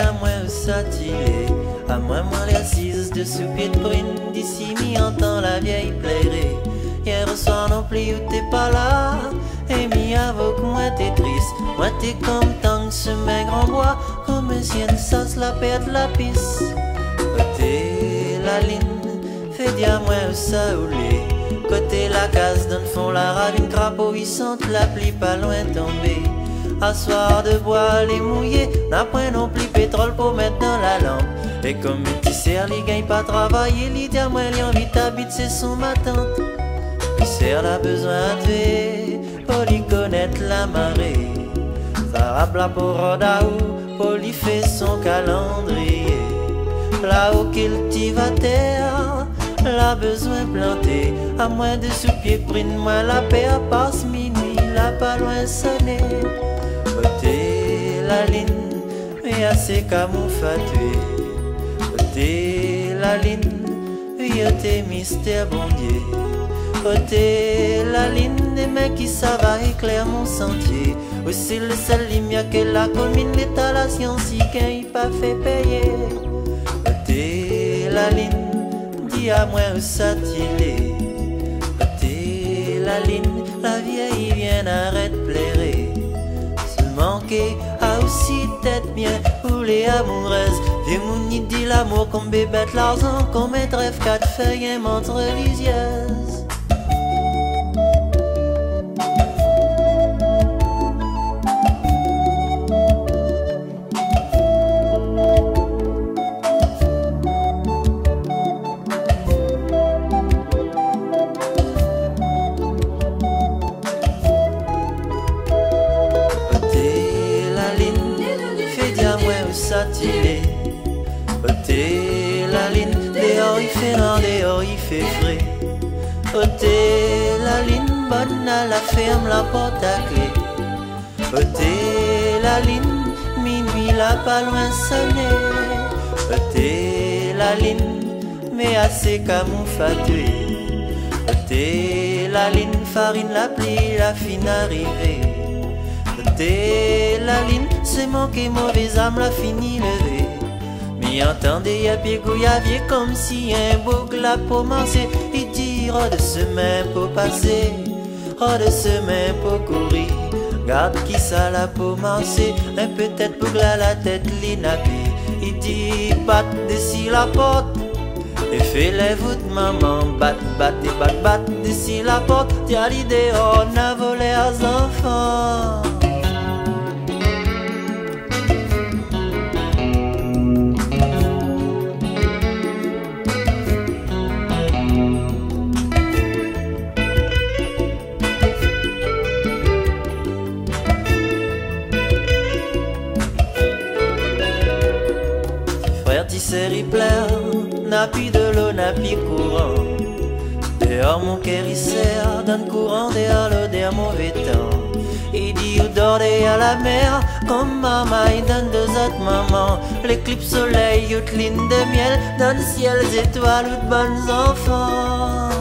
à moi où ça t'y à moi les assises de sous pied de brune. D'ici m'y entend la vieille plairer. Hier soir non plus où t'es pas là. Et mi avoue que moi t'es triste. Moi t'es comme tant que ce maigre en bois. Comme un sienne sauce la perte la pisse. Côté la ligne, fait dire moi où ça oulé. Côté la case dans le fond la ravine crapaud. Ils sentent la pluie pas loin tomber. Asseoir de bois les mouillés. N'a point non plus pétrole pour mettre dans la lampe. Et comme un petit cerf, les gagne pas travailler. L'idée moi li envie d'habiter c'est son ma tante. Puis cerf a besoin de pour lui connaître la marée. Ça rappela pour Rodaou, pour lui faire son calendrier. Là-haut qu'il va terre, l'a besoin planté. À moins de sous-pied, prenne-moi la paix à passe minuit, là pas loin sonné. Côté la ligne, mais assez camouflé. Côté la ligne, oui, t'es mystère bon Dieu. Côté la ligne, des mecs qui savent éclairer mon sentier. Aussi le seul lumière que la commune, l'état, la science, si qu'il pas fait payer. Côté la ligne, dis à moi où ça t'y est. Côté la ligne, la vieille vient arrête plairer. Se manquer a aussi tête bien pour les amoureuses. Vieux moun y dit l'amour comme bébête l'argent, comme un trèfle quatre feuilles et montre religieuse. Côté la ligne, dehors il fait noir, dehors il fait frais. Côté la ligne, bonne à la ferme, la porte à clé. Côté la ligne, minuit là pas loin sonné. Côté la ligne, mais assez camouflé. Côté la ligne, farine la pluie, la fine arrivée. Côté la ligne, c'est manqué mauvaise âme, la fini levée. Mais entendez, y'a pied gouillavier comme si un bouc la commencé. Il dit, oh de semaine pour passer, oh de semaine pour courir. Garde qui ça la commencé, un peut-être boucle à la tête l'inapi. Il dit, batte d'ici la porte. Et fais les voûtes maman, batte, batte et batte, batte d'ici la porte. Tiens l'idée, on a volé aux enfants. Tisserie plein, n'a plus de l'eau, n'a plus courant. Dehors mon cœur il sert, donne courant dehors l'eau des mauvais temps. Il dit où dort à la mer, comme maman il donne deux autres mamans. L'éclipse soleil, une ligne de miel, dans le ciel étoiles ou de bonnes enfants.